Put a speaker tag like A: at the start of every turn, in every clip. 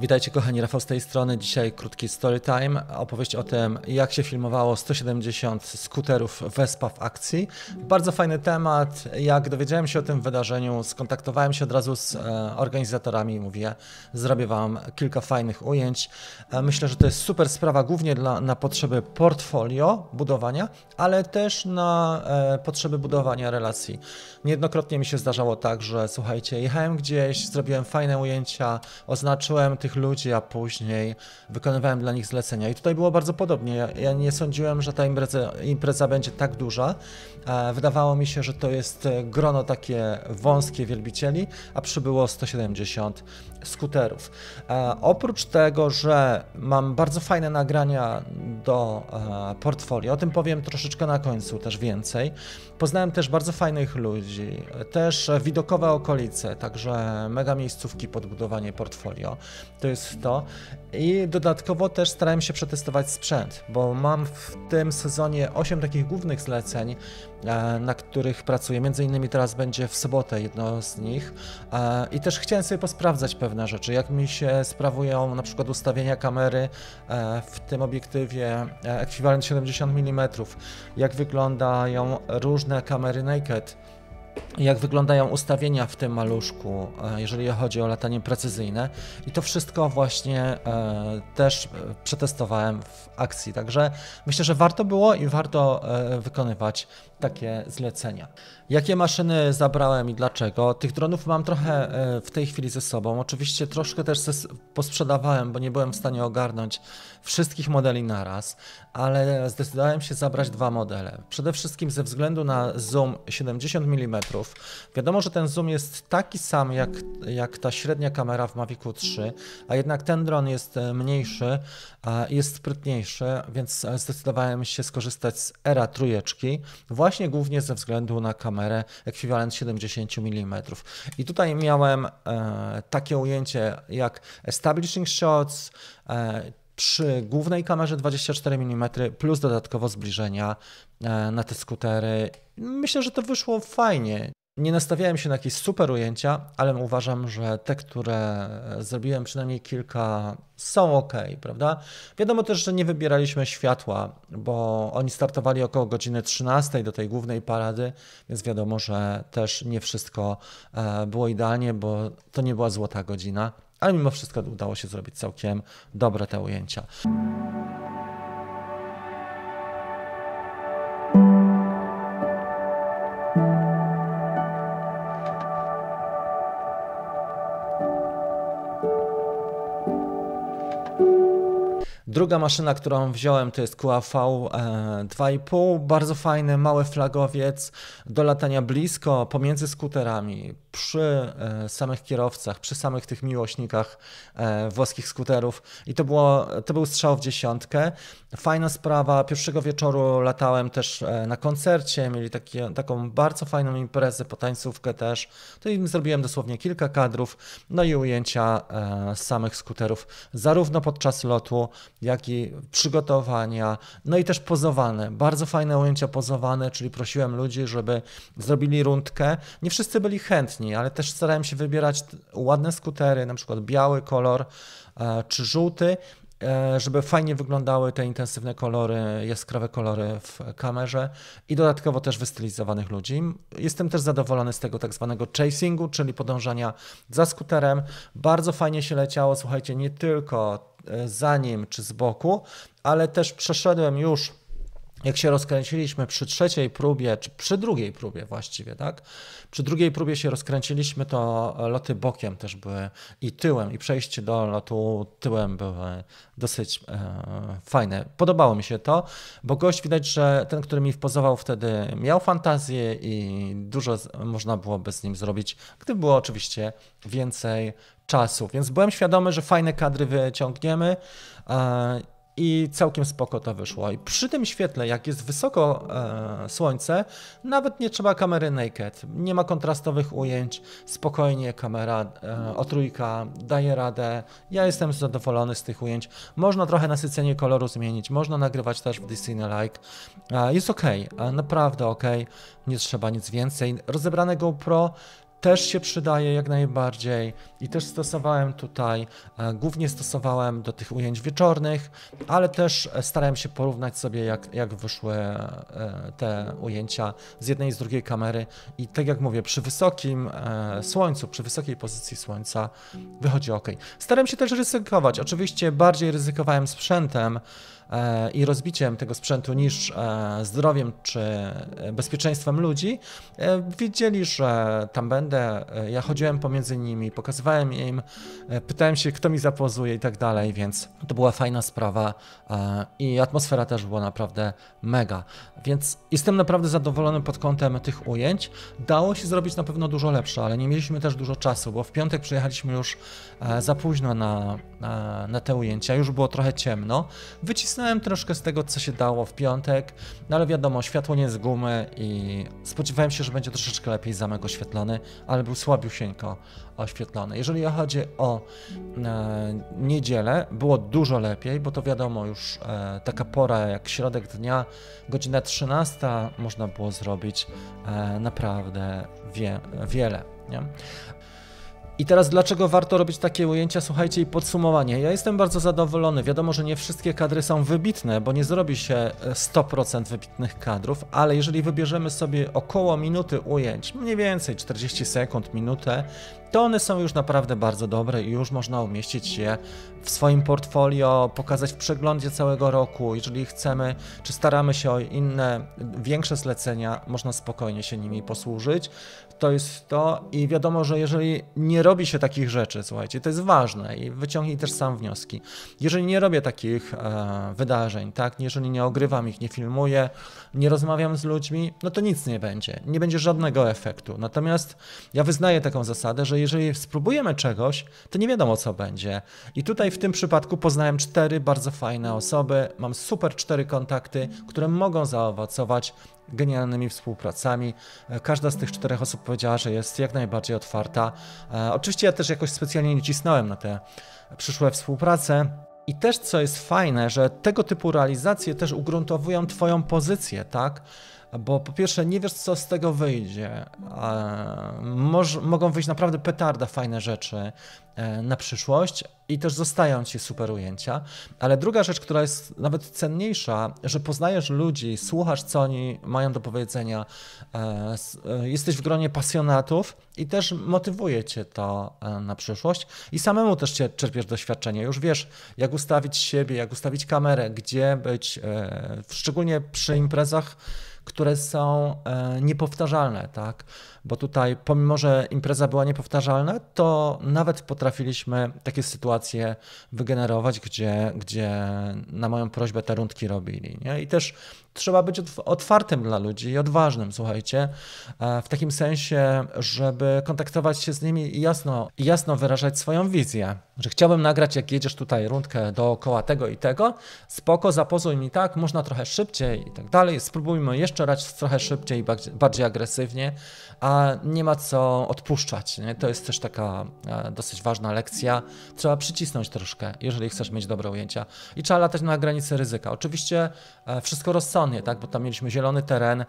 A: Witajcie kochani, Rafał z tej strony. Dzisiaj krótki story time, opowieść o tym, jak się filmowało 170 skuterów Vespa w akcji. Bardzo fajny temat. Jak dowiedziałem się o tym wydarzeniu, skontaktowałem się od razu z organizatorami i mówię, zrobię Wam kilka fajnych ujęć. Myślę, że to jest super sprawa, głównie na potrzeby portfolio budowania, ale też na potrzeby budowania relacji. Niejednokrotnie mi się zdarzało tak, że słuchajcie, jechałem gdzieś, zrobiłem fajne ujęcia, oznaczyłem tych ludzi, a później wykonywałem dla nich zlecenia. I tutaj było bardzo podobnie. Ja nie sądziłem, że ta impreza będzie tak duża. Wydawało mi się, że to jest grono takie wąskie wielbicieli, a przybyło 170 skuterów. Oprócz tego, że mam bardzo fajne nagrania do portfolio, o tym powiem troszeczkę na końcu, też więcej. Poznałem też bardzo fajnych ludzi, też widokowe okolice, także mega miejscówki pod budowanie portfolio. To jest to. I dodatkowo też starałem się przetestować sprzęt, bo mam w tym sezonie 8 takich głównych zleceń, na których pracuję. Między innymi teraz będzie w sobotę jedno z nich. I też chciałem sobie posprawdzać pewne rzeczy, jak mi się sprawują na przykład ustawienia kamery w tym obiektywie ekwiwalent 70 mm, jak wyglądają różne kamery naked, jak wyglądają ustawienia w tym maluszku, jeżeli chodzi o latanie precyzyjne. I to wszystko właśnie też przetestowałem w akcji. Także myślę, że warto było i warto wykonywać takie zlecenia. Jakie maszyny zabrałem i dlaczego? Tych dronów mam trochę w tej chwili ze sobą. Oczywiście troszkę też posprzedawałem, bo nie byłem w stanie ogarnąć wszystkich modeli naraz, ale zdecydowałem się zabrać dwa modele. Przede wszystkim ze względu na zoom 70 mm. Wiadomo, że ten zoom jest taki sam jak ta średnia kamera w Mavicu 3, a jednak ten dron jest mniejszy, jest sprytniejszy, więc zdecydowałem się skorzystać z Era trójeczki, właśnie głównie ze względu na kamerę ekwiwalent 70 mm. I tutaj miałem takie ujęcie jak establishing shots, przy głównej kamerze 24 mm plus dodatkowo zbliżenia na te skutery. Myślę, że to wyszło fajnie. Nie nastawiałem się na jakieś super ujęcia, ale uważam, że te, które zrobiłem, przynajmniej kilka, są ok, prawda? Wiadomo też, że nie wybieraliśmy światła, bo oni startowali około godziny 13 do tej głównej parady, więc wiadomo, że też nie wszystko było idealnie, bo to nie była złota godzina, ale mimo wszystko udało się zrobić całkiem dobre te ujęcia. Druga maszyna, którą wziąłem, to jest QAV 2,5, bardzo fajny, mały flagowiec do latania blisko, pomiędzy skuterami, przy samych kierowcach, przy samych tych miłośnikach włoskich skuterów i to był strzał w dziesiątkę. Fajna sprawa, pierwszego wieczoru latałem też na koncercie, mieli taką bardzo fajną imprezę, potańcówkę też, to im zrobiłem dosłownie kilka kadrów, no i ujęcia z samych skuterów, zarówno podczas lotu, jak i przygotowania, no i też pozowane, bardzo fajne ujęcia pozowane, czyli prosiłem ludzi, żeby zrobili rundkę, nie wszyscy byli chętni, ale też starałem się wybierać ładne skutery, na przykład biały kolor czy żółty, żeby fajnie wyglądały te intensywne kolory, jaskrawe kolory w kamerze i dodatkowo też wystylizowanych ludzi. Jestem też zadowolony z tego tak zwanego chasingu, czyli podążania za skuterem. Bardzo fajnie się leciało, słuchajcie, nie tylko za nim czy z boku, ale też przeszedłem już, jak się rozkręciliśmy przy trzeciej próbie, czy przy drugiej próbie właściwie, tak? Przy drugiej próbie się rozkręciliśmy, to loty bokiem też były i tyłem, i przejście do lotu tyłem były dosyć fajne. Podobało mi się to, bo gość widać, że ten, który mi wpozował wtedy, miał fantazję i dużo można byłoby z nim zrobić, gdyby było oczywiście więcej czasu. Więc byłem świadomy, że fajne kadry wyciągniemy, i całkiem spoko to wyszło. I przy tym świetle, jak jest wysoko słońce, nawet nie trzeba kamery naked. Nie ma kontrastowych ujęć, spokojnie kamera O3 daje radę. Ja jestem zadowolony z tych ujęć. Można trochę nasycenie koloru zmienić, można nagrywać też w Disney-like. Jest ok, naprawdę ok, nie trzeba nic więcej. Rozebrane GoPro też się przydaje jak najbardziej i też stosowałem tutaj, głównie stosowałem do tych ujęć wieczornych, ale też starałem się porównać sobie jak wyszły te ujęcia z jednej i z drugiej kamery i tak jak mówię, przy wysokim słońcu, przy wysokiej pozycji słońca wychodzi ok. Starałem się też ryzykować, oczywiście bardziej ryzykowałem sprzętem i rozbiciem tego sprzętu niż zdrowiem czy bezpieczeństwem ludzi. Wiedzieli, że tam będę, ja chodziłem pomiędzy nimi, pokazywałem im, pytałem się, kto mi zapozuje i tak dalej, więc to była fajna sprawa i atmosfera też była naprawdę mega, więc jestem naprawdę zadowolony pod kątem tych ujęć. Dało się zrobić na pewno dużo lepsze, ale nie mieliśmy też dużo czasu, bo w piątek przyjechaliśmy już za późno na te ujęcia, już było trochę ciemno. Wycisnąłem troszkę z tego, co się dało w piątek, no ale wiadomo, światło nie z gumy i spodziewałem się, że będzie troszeczkę lepiej zamek oświetlony, ale był słabiusieńko oświetlony. Jeżeli chodzi o niedzielę, było dużo lepiej, bo to wiadomo, już taka pora jak środek dnia, godzina 13, można było zrobić naprawdę wiele, nie? I teraz dlaczego warto robić takie ujęcia? Słuchajcie, i podsumowanie. Ja jestem bardzo zadowolony. Wiadomo, że nie wszystkie kadry są wybitne, bo nie zrobi się 100% wybitnych kadrów, ale jeżeli wybierzemy sobie około minuty ujęć, mniej więcej 40 sekund, minutę, to one są już naprawdę bardzo dobre i już można umieścić je w swoim portfolio, pokazać w przeglądzie całego roku. Jeżeli chcemy, czy staramy się o inne, większe zlecenia, można spokojnie się nimi posłużyć. To jest to i wiadomo, że jeżeli nie robi się takich rzeczy, słuchajcie, to jest ważne i wyciągnij też sam wnioski. Jeżeli nie robię takich wydarzeń, tak, jeżeli nie ogrywam ich, nie filmuję, nie rozmawiam z ludźmi, no to nic nie będzie żadnego efektu. Natomiast ja wyznaję taką zasadę, że jeżeli spróbujemy czegoś, to nie wiadomo co będzie. I tutaj w tym przypadku poznałem 4 bardzo fajne osoby, mam super 4 kontakty, które mogą zaowocować genialnymi współpracami. Każda z tych 4 osób powiedziała, że jest jak najbardziej otwarta. Oczywiście ja też jakoś specjalnie nie cisnąłem na te przyszłe współprace. I też co jest fajne, że tego typu realizacje też ugruntowują Twoją pozycję, tak? Bo po pierwsze nie wiesz, co z tego wyjdzie. Mogą wyjść naprawdę petarda fajne rzeczy na przyszłość i też zostają Ci super ujęcia. Ale druga rzecz, która jest nawet cenniejsza, że poznajesz ludzi, słuchasz, co oni mają do powiedzenia, jesteś w gronie pasjonatów i też motywuje Cię to na przyszłość i samemu też czerpiesz doświadczenie. Już wiesz, jak ustawić siebie, jak ustawić kamerę, gdzie być, szczególnie przy imprezach, które są niepowtarzalne, tak? Bo tutaj, pomimo że impreza była niepowtarzalna, to nawet potrafiliśmy takie sytuacje wygenerować, gdzie na moją prośbę te rundki robili, nie? I też trzeba być otwartym dla ludzi i odważnym, słuchajcie, w takim sensie, żeby kontaktować się z nimi i jasno wyrażać swoją wizję, że chciałbym nagrać, jak jedziesz tutaj rundkę dookoła tego i tego, spoko, zapozuj mi tak, można trochę szybciej i tak dalej, spróbujmy jeszcze raz trochę szybciej i bardziej agresywnie, a nie ma co odpuszczać, nie? To jest też taka dosyć ważna lekcja, trzeba przycisnąć troszkę, jeżeli chcesz mieć dobre ujęcia i trzeba latać na granicy ryzyka. Oczywiście wszystko rozsądnie, tak? Bo tam mieliśmy zielony teren,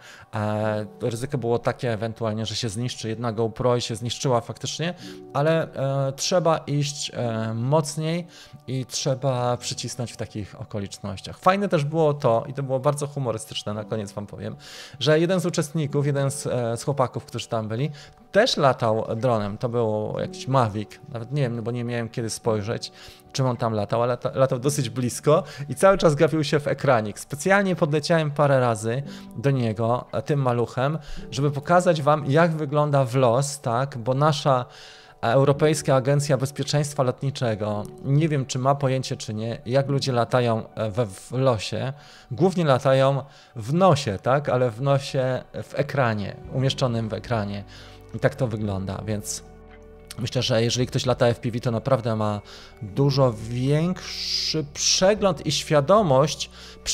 A: ryzyko było takie ewentualnie, że się zniszczy jedna GoPro i się zniszczyła faktycznie, ale trzeba iść mocniej i trzeba przycisnąć w takich okolicznościach. Fajne też było to, i to było bardzo humorystyczne, na koniec wam powiem, że jeden z uczestników, jeden z chłopaków, którzy tam byli, też latał dronem, to był jakiś Mavic, nawet nie wiem, bo nie miałem kiedy spojrzeć, czym on tam latał, ale latał dosyć blisko i cały czas gapił się w ekranik. Specjalnie podleciałem parę razy do niego tym maluchem, żeby pokazać wam, jak wygląda wlos, tak, bo nasza Europejska Agencja Bezpieczeństwa Lotniczego, nie wiem czy ma pojęcie czy nie, jak ludzie latają w losie, głównie latają w nosie, tak, ale w nosie w ekranie, umieszczonym w ekranie i tak to wygląda, więc myślę, że jeżeli ktoś lata FPV, to naprawdę ma dużo większy przegląd i świadomość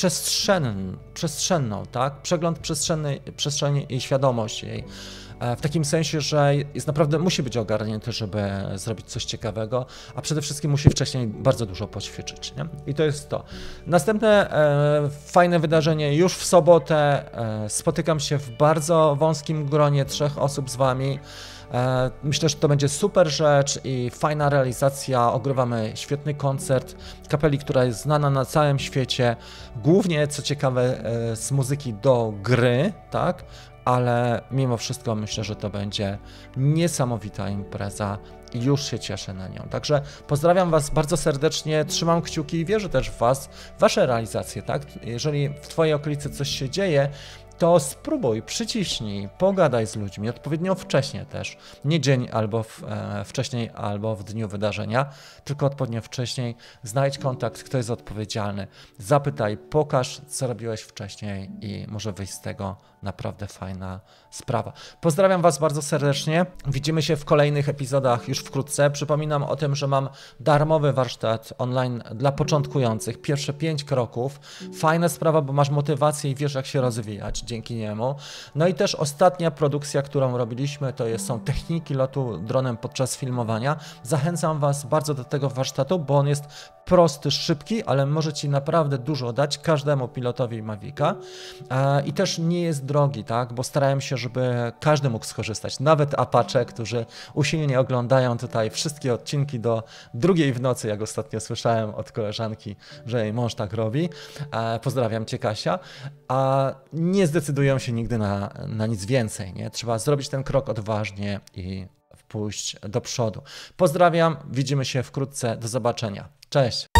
A: przestrzenną, tak, przegląd przestrzeni i świadomość jej. W takim sensie, że jest naprawdę, musi być ogarnięty, żeby zrobić coś ciekawego, a przede wszystkim musi wcześniej bardzo dużo poćwiczyć, nie? I to jest to. Następne fajne wydarzenie już w sobotę. Spotykam się w bardzo wąskim gronie 3 osób z wami. Myślę, że to będzie super rzecz i fajna realizacja. Ogrywamy świetny koncert kapeli, która jest znana na całym świecie. Głównie, co ciekawe, z muzyki do gry, tak? Ale mimo wszystko myślę, że to będzie niesamowita impreza i już się cieszę na nią. Także pozdrawiam Was bardzo serdecznie, trzymam kciuki i wierzę też w Was, w Wasze realizacje, tak? Jeżeli w Twojej okolicy coś się dzieje, to spróbuj, przyciśnij, pogadaj z ludźmi, odpowiednio wcześnie też. Nie dzień albo wcześniej, albo w dniu wydarzenia, tylko odpowiednio wcześniej. Znajdź kontakt, kto jest odpowiedzialny. Zapytaj, pokaż, co robiłeś wcześniej i może wyjść z tego naprawdę fajna sprawa. Pozdrawiam Was bardzo serdecznie. Widzimy się w kolejnych epizodach już wkrótce. Przypominam o tym, że mam darmowy warsztat online dla początkujących. Pierwsze 5 kroków. Fajna sprawa, bo masz motywację i wiesz, jak się rozwijać dzięki niemu. No i też ostatnia produkcja, którą robiliśmy, to są techniki lotu dronem podczas filmowania. Zachęcam Was bardzo do tego warsztatu, bo on jest prosty, szybki, ale może Ci naprawdę dużo dać każdemu pilotowi Mavica i też nie jest drogi, tak? Bo starałem się, żeby każdy mógł skorzystać, nawet Apache, którzy usilnie oglądają tutaj wszystkie odcinki do 2 w nocy, jak ostatnio słyszałem od koleżanki, że jej mąż tak robi. Pozdrawiam Cię, Kasia. A nie zdecydują się nigdy na nic więcej, nie? Trzeba zrobić ten krok odważnie i pójść do przodu. Pozdrawiam, widzimy się wkrótce, do zobaczenia. Cześć!